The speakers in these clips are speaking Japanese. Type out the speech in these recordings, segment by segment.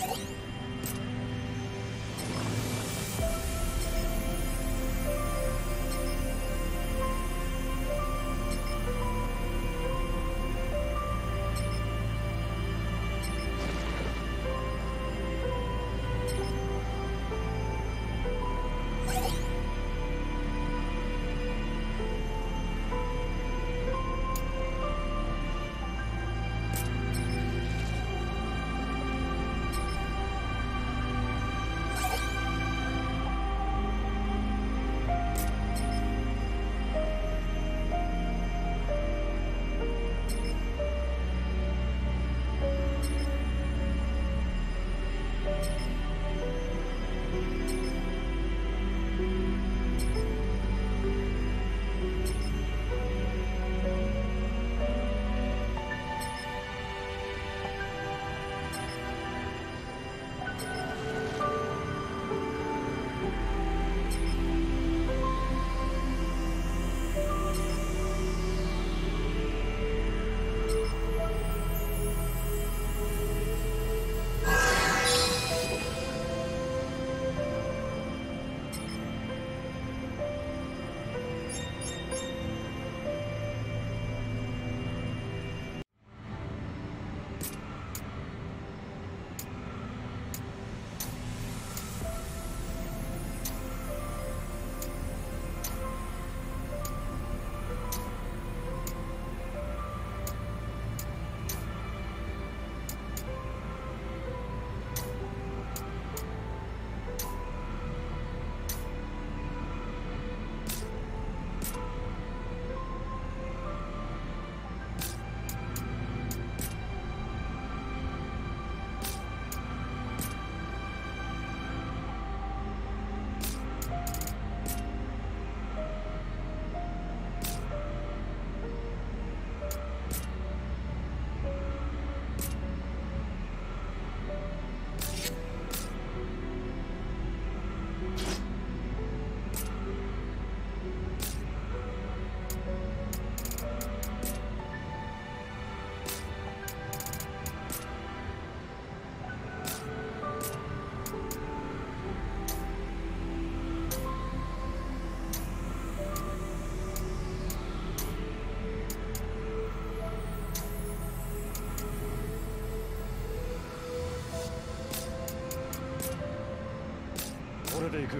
これで行く。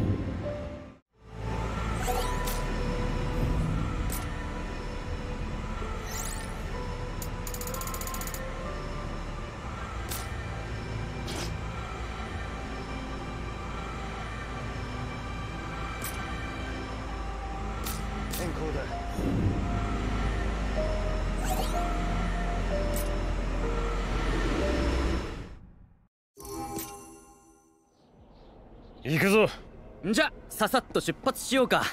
変更だ。行くぞ。 じゃささっと出発しようか。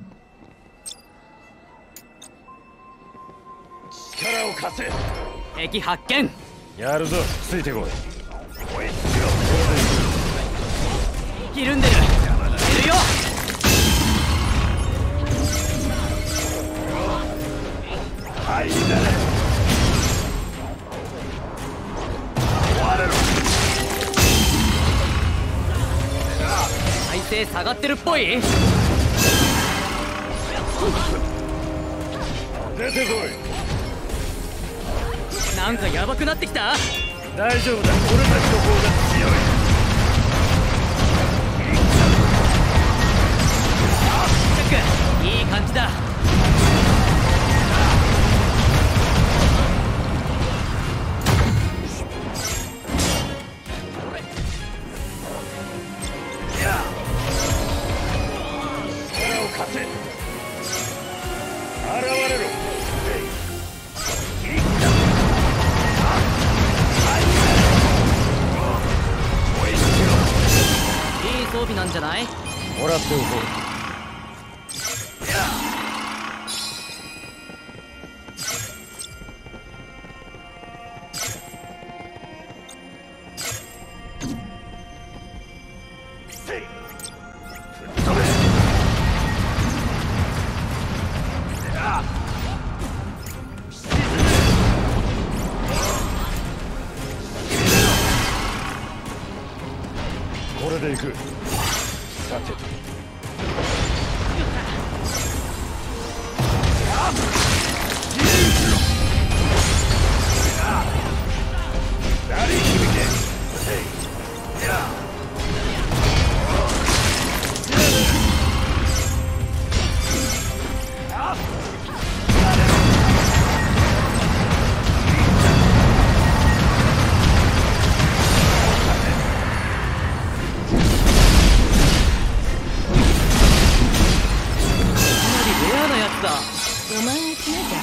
力を貸せ。 敵発見。 やるぞ、ついてこい。 ひるんでる。いるよ。 はいだ。終われろ。 体勢下がってるっぽい。 出てこい。 なんかヤバくなってきた。 大丈夫だ、俺たちの方が強い。 チェック、いい感じだ。 力を貸せ。現れろ。 いい装備なんじゃない？ もらっておこう。 これで行く。さてとお前に決めた。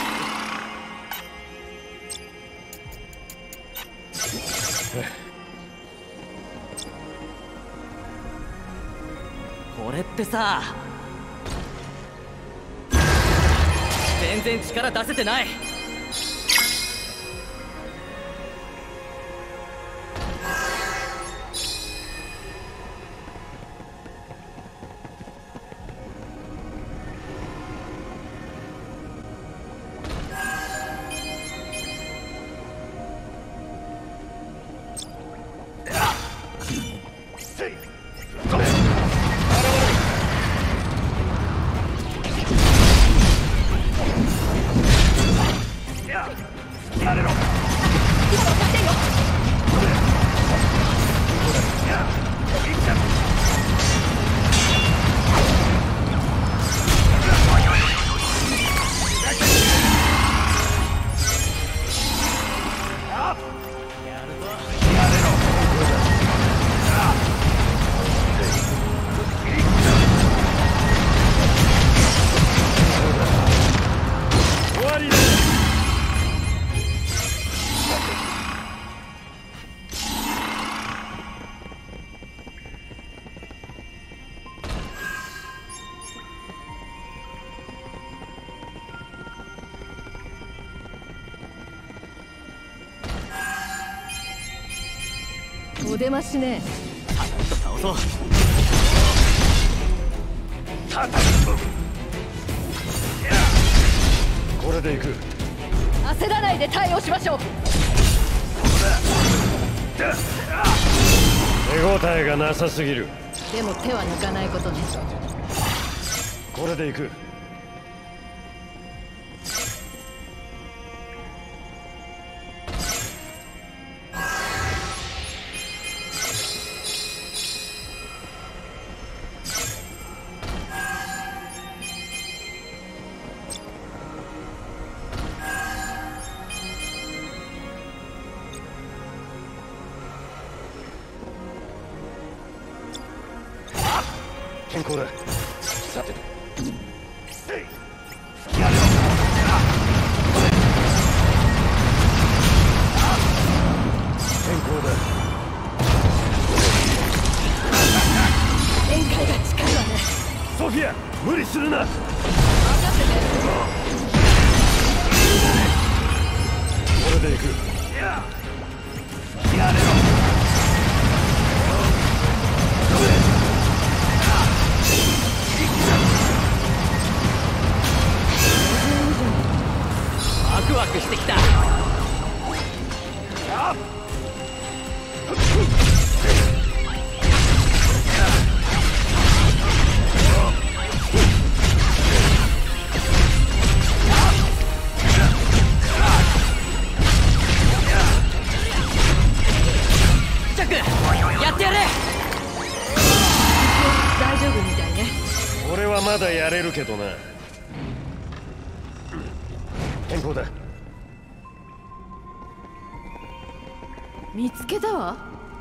これってさ、全然力出せてない。 お出ましね。 倒そう。 これで行く。 焦らないで対応しましょう。 手応えがなさすぎる。 でも手は抜かないことね。 これで行く。健康だ。さてと健康だ。 限界が近いわね。 ソフィア、無理するな。 任せて。 これで行く。 ワクワクしてきた。チャック、やってやれ。 大丈夫みたいね。 俺はまだやれるけどな。健康だ。 見つけたわ。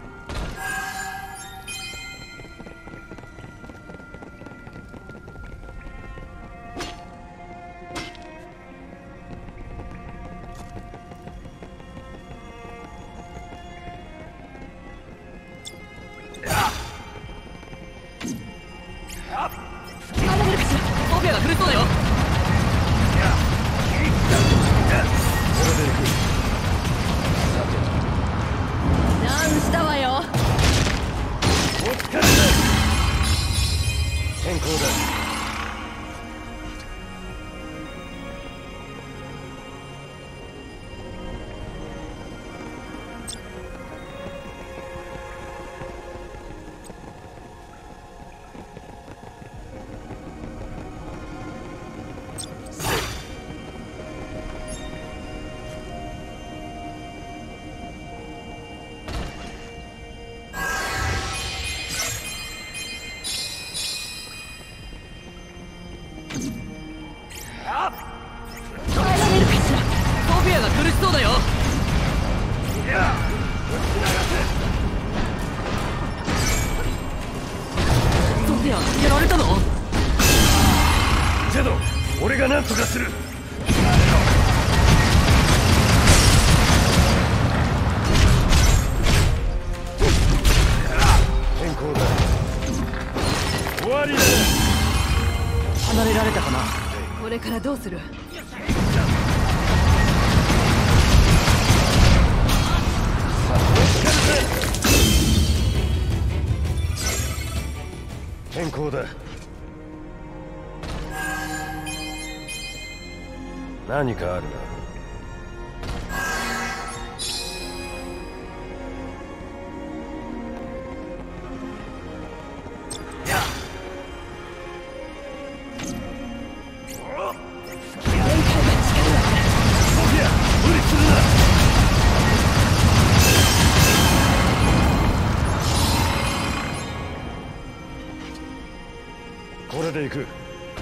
ソフィアが苦しそうだよ。 これで行く。さてとナンやられたの？ ジェド、俺が何とかする。変更だ。終わりだ。 離れられたかな。 これからどうする？ 変更だ。何かあるな。これで行く。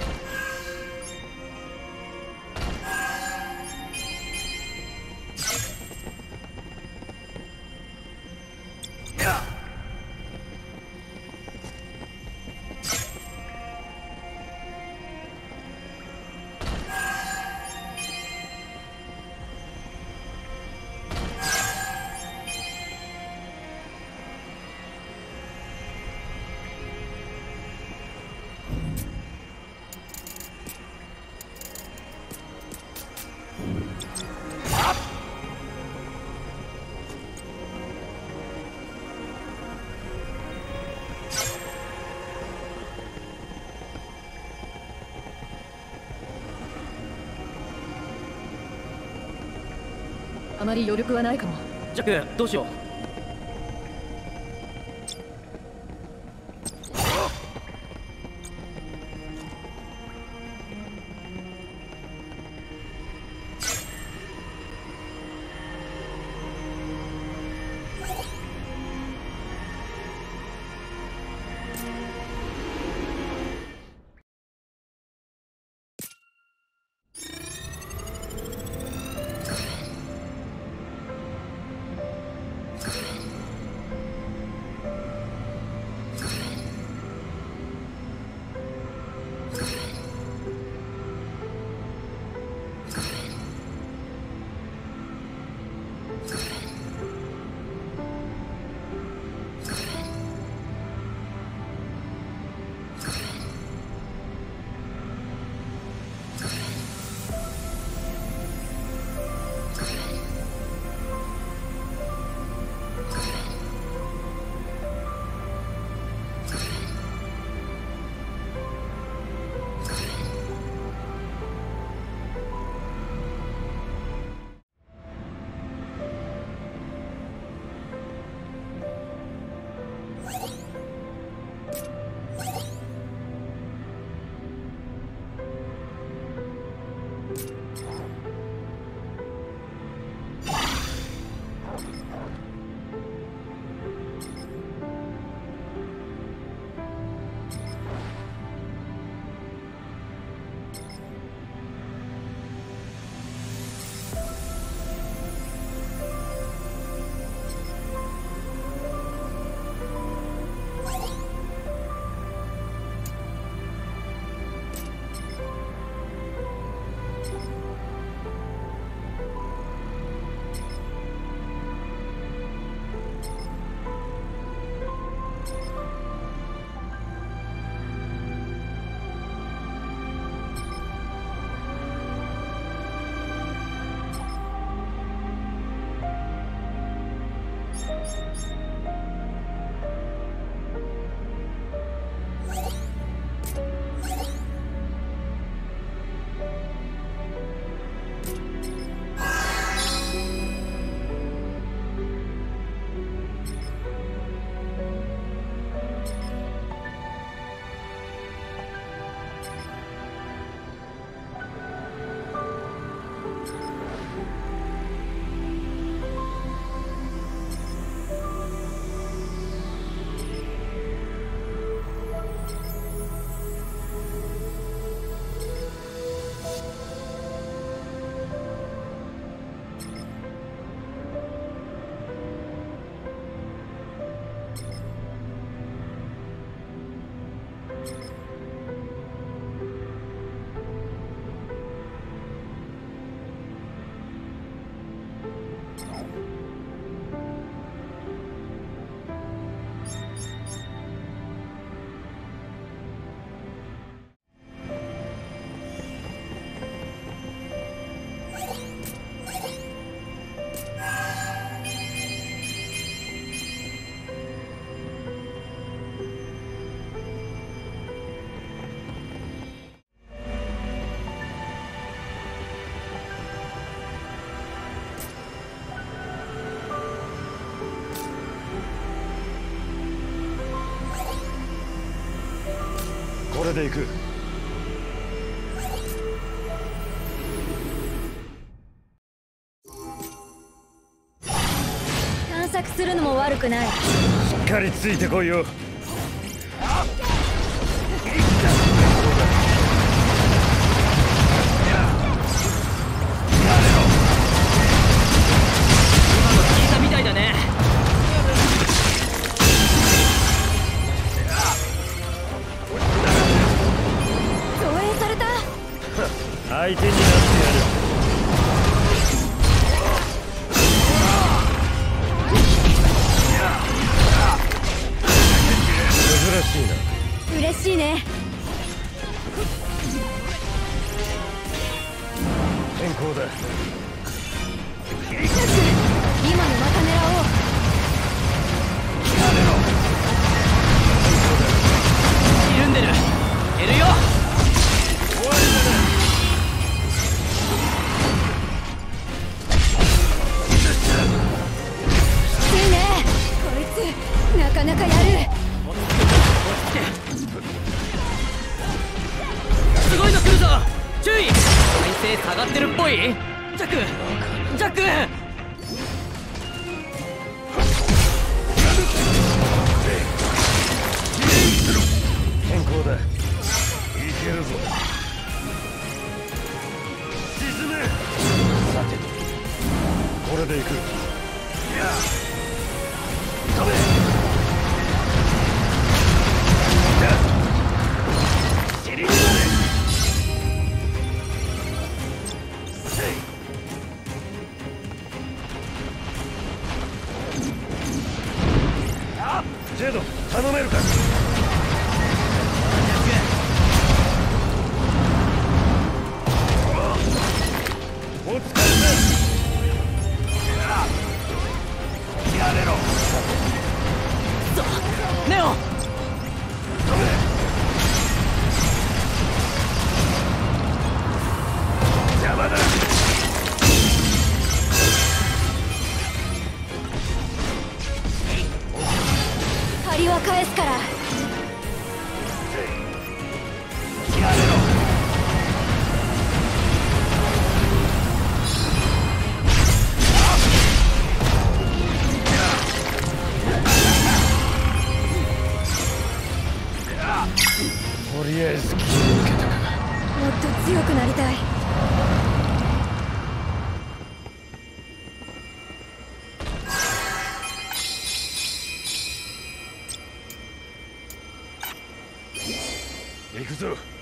あまり余力はないかも。 ジャック、どうしよう。 で行く。 探索するのも悪くない。 しっかりついてこいよ。 聞いたみたいだね。 増援された。 相手になってやる。珍しいな。 嬉しいね。 変更だ。 今のまた狙おう。 緩んでる。減るよ。 終わりだな。 きついね。こいつなかなかやる。 すごいの来るぞ。注意。体勢下がってるっぽい。ジャックジャック。 変更だ。いけるぞ。沈め。さてとこれで行く。飛べ。尻になれ。ジェド頼めるか。お疲れだ。やれろ。 ネオ。 飛べ。邪魔だ。 借りは返すから。 やれろ。とりあえず気を受けたか。 もっと強くなりたい。 行くぞ。